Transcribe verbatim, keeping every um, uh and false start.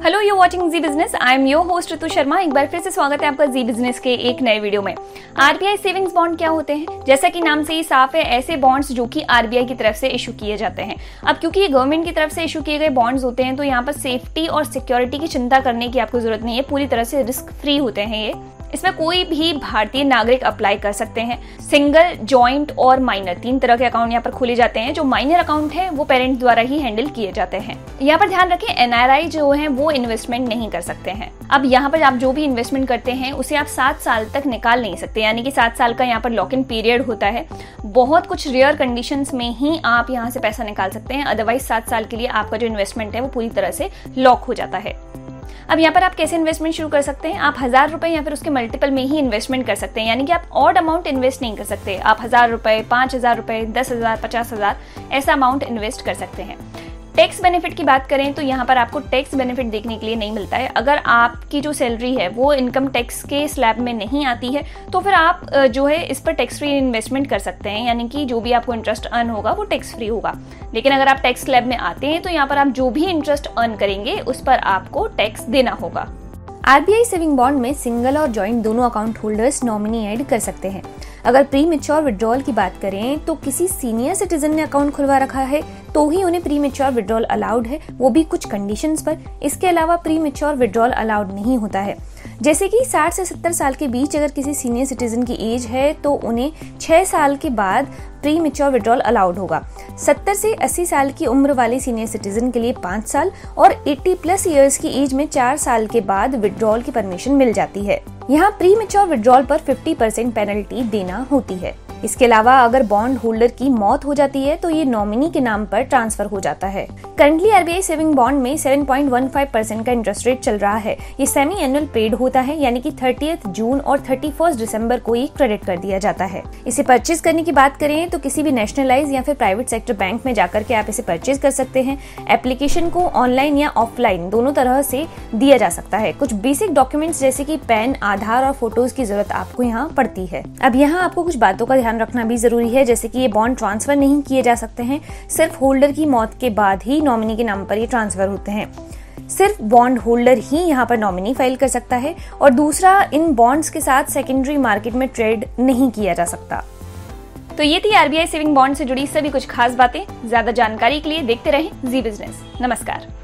Hello, you watching Zee business. I am your host Ritu Sharma. एक बार फिर से स्वागत है आपका जी बिजनेस के एक नए वीडियो में। आरबीआई सेविंग्स बॉन्ड क्या होते हैं? जैसा कि नाम से ही साफ है, ऐसे बॉन्ड्स जो कि आरबीआई की तरफ से इशू किए जाते हैं। अब क्योंकि ये गवर्नमेंट की तरफ से इशू किए गए बॉन्ड्स होते हैं, तो यहाँ पर सेफ्टी और सिक्योरिटी की चिंता करने की आपको जरूरत नहीं है। पूरी तरह से रिस्क फ्री होते हैं ये। इसमें कोई भी भारतीय नागरिक अप्लाई कर सकते हैं। सिंगल, जॉइंट और माइनर तीन तरह के अकाउंट यहाँ पर खोले जाते हैं। जो माइनर अकाउंट है वो पेरेंट द्वारा ही हैंडल किए जाते हैं। यहाँ पर ध्यान रखें, एनआरआई जो है वो इन्वेस्टमेंट नहीं कर सकते हैं। अब यहाँ पर आप जो भी इन्वेस्टमेंट करते हैं उसे आप सात साल तक निकाल नहीं सकते, यानी कि सात साल का यहाँ पर लॉक इन पीरियड होता है। बहुत कुछ रेयर कंडीशंस में ही आप यहाँ से पैसा निकाल सकते हैं, अदरवाइज सात साल के लिए आपका जो इन्वेस्टमेंट है वो पूरी तरह से लॉक हो जाता है। अब यहाँ पर आप कैसे इन्वेस्टमेंट शुरू कर सकते हैं? आप हजार रुपए या फिर उसके मल्टीपल में ही इन्वेस्टमेंट कर सकते हैं, यानी कि आप ऑड अमाउंट इन्वेस्ट नहीं कर सकते। आप हजार रुपए, पांच हजार रुपए, दस हजार, पचास हजार ऐसा अमाउंट इन्वेस्ट कर सकते हैं। टैक्स बेनिफिट की बात करें तो यहाँ पर आपको टैक्स बेनिफिट देखने के लिए नहीं मिलता है। अगर आपकी जो सैलरी है वो इनकम टैक्स के स्लैब में नहीं आती है, तो फिर आप जो है इस पर टैक्स फ्री इन्वेस्टमेंट कर सकते हैं, यानी कि जो भी आपको इंटरेस्ट अर्न होगा वो टैक्स फ्री होगा। लेकिन अगर आप टैक्स स्लैब में आते हैं तो यहाँ पर आप जो भी इंटरेस्ट अर्न करेंगे उस पर आपको टैक्स देना होगा। आरबीआई सेविंग बॉन्ड में सिंगल और जॉइंट दोनों अकाउंट होल्डर्स नॉमिनी ऐड कर सकते हैं। अगर प्री मैच्योर विड्रॉल की बात करें तो किसी सीनियर सिटीजन ने अकाउंट खुलवा रखा है तो ही उन्हें प्री मैच्योर विड्रॉल अलाउड है, वो भी कुछ कंडीशंस पर। इसके अलावा प्री मैच्योर विड्रॉल अलाउड नहीं होता है। जैसे कि साठ से सत्तर साल के बीच अगर किसी सीनियर सिटीजन की एज है तो उन्हें छह साल के बाद प्री मैच्योर विड्रॉल अलाउड होगा। सत्तर से अस्सी साल की उम्र वाले सीनियर सिटीजन के लिए पाँच साल और अस्सी प्लस ईयर्स की एज में चार साल के बाद विड्रॉल की परमिशन मिल जाती है। यहाँ प्री मैच्योर विड्रॉल पर पचास परसेंट पेनल्टी देना होती है। इसके अलावा अगर बॉन्ड होल्डर की मौत हो जाती है तो ये नॉमिनी के नाम पर ट्रांसफर हो जाता है। करंटली आरबीआई सेविंग बॉन्ड में सात पॉइंट एक पाँच परसेंट का इंटरेस्ट रेट चल रहा है। ये सेमी एनुअल पेड होता है, यानी कि तीसरी जून और इकतीस दिसंबर को ये क्रेडिट कर दिया जाता है। इसे परचेज करने की बात करें तो किसी भी नेशनलाइज या फिर प्राइवेट सेक्टर बैंक में जाकर के आप इसे परचेज कर सकते हैं। एप्लीकेशन को ऑनलाइन या ऑफलाइन दोनों तरह से दिया जा सकता है। कुछ बेसिक डॉक्यूमेंट्स जैसे कि पैन, आधार और फोटोज की जरूरत आपको यहाँ पड़ती है। अब यहाँ आपको कुछ बातों का ध्यान रखना भी जरूरी है, जैसे कि ये बॉन्ड ट्रांसफर नहीं किए जा सकते हैं। सिर्फ होल्डर की मौत के बाद ही नॉमिनी के नाम पर ये ट्रांसफर होते हैं। सिर्फ बॉन्ड होल्डर ही यहाँ पर नॉमिनी फाइल कर सकता है। और दूसरा, इन बॉन्ड्स के साथ सेकेंडरी मार्केट में ट्रेड नहीं किया जा सकता। तो ये थी आरबीआई सेविंग बॉन्ड से जुड़ी सभी कुछ खास बातें। ज्यादा जानकारी के लिए देखते रहें जी बिजनेस। नमस्कार।